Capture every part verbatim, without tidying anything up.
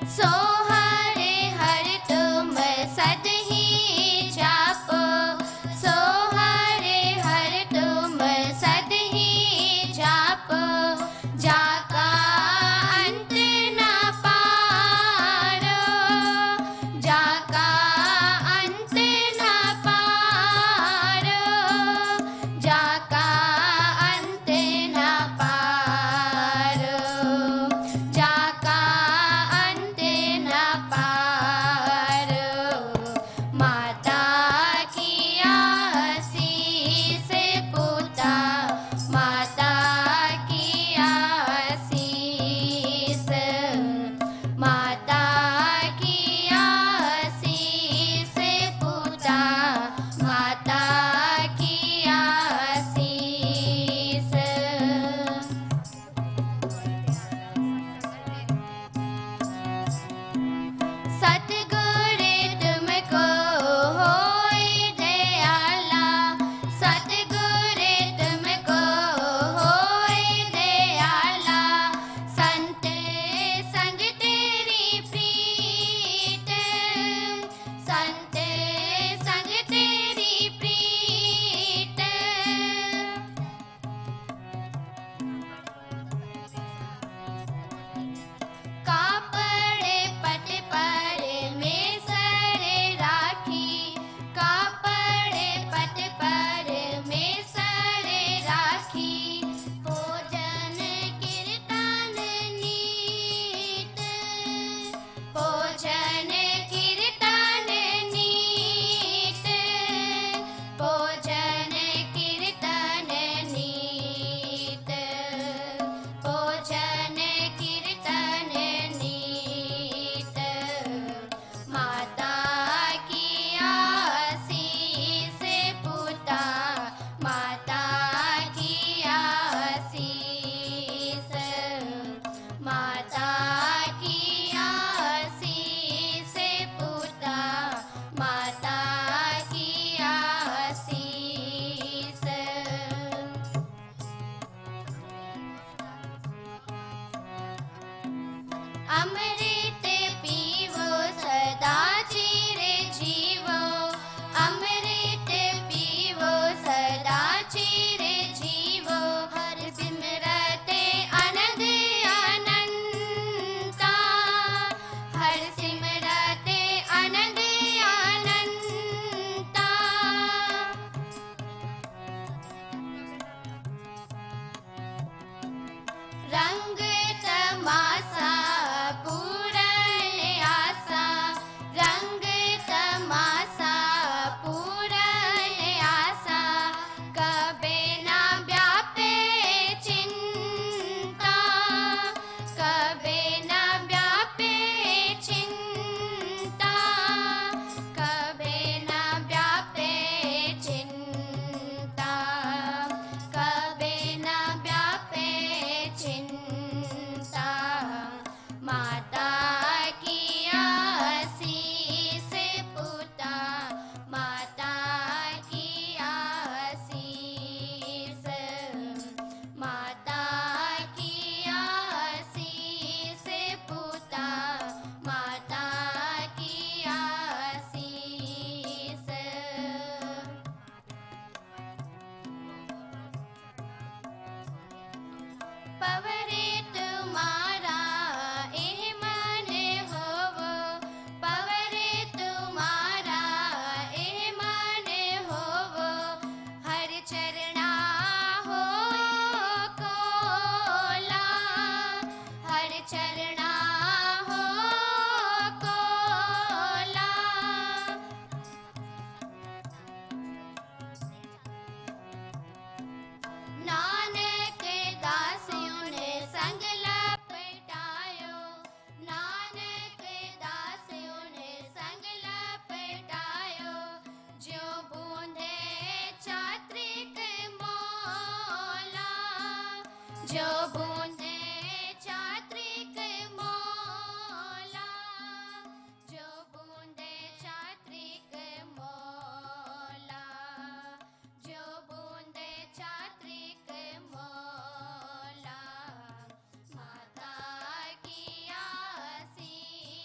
सो हरे हर तुम सद ही जापो, सो हरे हर तुम सद ही जापो, जाका अंत न पारो, जाका अंत न पारो, जाका अंत न पारो, जाका अंत न पारो। माता की आशीष पुता, माता की आशीष, माता की आशीष पुता, माता की आशीष। सतगुरु तुमको होए दयाला, सतगुरु तुमको होए दयाला, संत संग तेरी प्रीत, संत संग तेरी प्रीत। कापड़े पट पर में सर राखी, कापड़े पट पर में सर राखी, भोजन कीर्तन नीत, भोजन कीर्तन नीत, भोजन कीर्तन नीत, भोजन कीर्तन नीत। माता की आशीष पुता, माता की आशीष, माता की आशीष पुता, माता की आशीष। अमृत पीवो सदा चिर जीवो, अमृत पीवो सदा चिर जीवो, हर सिमरत आनंद अनंता, हर सिमरत आनंद अनंता। रंग तमाशा पूरन आशा, रंग तमाशा पूरन आशा, कबे ना व्यापे चिंता, कबे ना व्यापे चिंता, कबे ना व्यापे चिंता, कबे ना व्यापे चिंता। माता की आशीष पुता, माता की आशीष, माता की आशीष पुता, माता की आशीष। पवरे तुम्हारा एह मन होवो, पवरे तुम्हारा एह मन होवो, हर चरणा हो कोला, हर चरणा हो कोला। नानक दासियों ने संग लपटायो, नानक दासियों ने संग लपटायो, ज्यों बूंदे चात्रिक मौला, ज्यों बूंदे चात्रिक मौला, ज्यों बूंदे चात्रिक मौला, ज्यों बूंदे चात्रिक मौला। माता की आशीष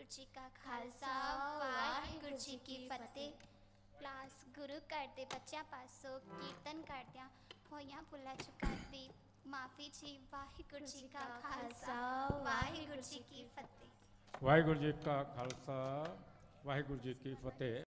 जी का खालसा वाहिगुरु जी की फतेह। क्लास गुरु घर दे बच्चों पासों कीर्तन करदियां होइयां भुल्लां चुकां दी माफ़ी जी। वाहिगुरु जी का खालसा वाहिगुरु जी की फतेह। वाहिगुरु जी का खालसा वाहिगुरु जी की फतेह।